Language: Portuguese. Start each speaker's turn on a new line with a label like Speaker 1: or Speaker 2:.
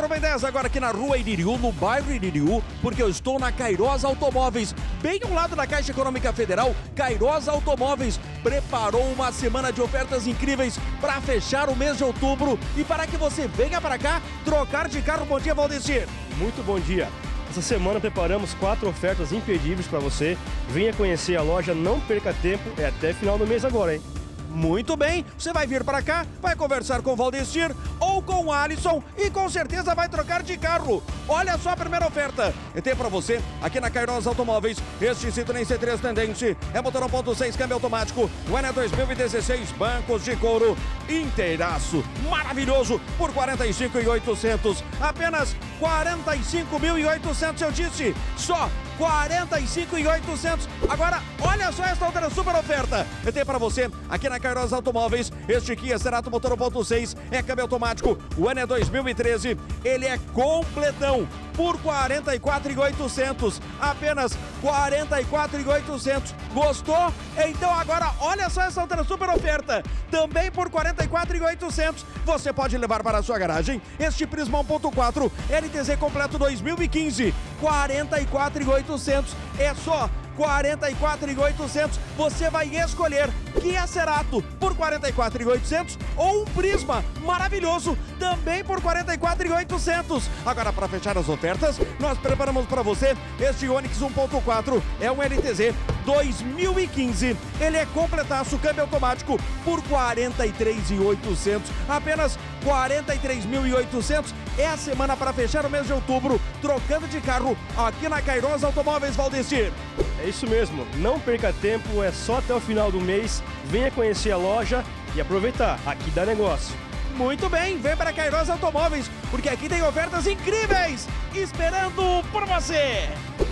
Speaker 1: Agora 10 agora aqui na Rua Iririú, no bairro Iririú, porque eu estou na Cairós Automóveis, bem ao lado da Caixa Econômica Federal. Cairós Automóveis preparou uma semana de ofertas incríveis para fechar o mês de outubro e para que você venha para cá trocar de carro. Bom dia, Valdecir.
Speaker 2: Muito bom dia. Essa semana preparamos 4 ofertas imperdíveis para você. Venha conhecer a loja, não perca tempo, é até final do mês agora, hein?
Speaker 1: Muito bem, você vai vir para cá, vai conversar com o Valdecir ou com o Alisson e com certeza vai trocar de carro. Olha só a primeira oferta. E tem para você aqui na Cairós Automóveis este Citroën C3 Tendente. É motor 1.6, câmbio automático. O ano é 2016, bancos de couro inteiraço. Maravilhoso por 45.800. Apenas 45.800 eu disse. Só 45.800. Agora, olha só esta outra super oferta. Eu tenho para você aqui na Cairós Automóveis este Kia Cerato motor 1.6, é câmbio automático. O ano é 2013. Ele é completão por 44.800. Apenas 44.800. Gostou? Então agora olha só essa outra super oferta. Também por 44.800. Você pode levar para a sua garagem este Prisma 1.4 LTZ completo 2015. 44.800. É só 44.800. Você vai escolher Kia Cerato por 44.800 ou um Prisma maravilhoso também por 44.800. Agora, para fechar as ofertas, nós preparamos para você este Onix 1.4, é um LTZ 2015. Ele é completaço, câmbio automático por 43.800. Apenas 43.800. É a semana para fechar o mês de outubro trocando de carro aqui na Cairós Automóveis, Valdecir.
Speaker 2: É isso mesmo, não perca tempo, é só até o final do mês. Venha conhecer a loja e aproveitar, aqui dá negócio.
Speaker 1: Muito bem, vem para Cairós Automóveis, porque aqui tem ofertas incríveis esperando por você.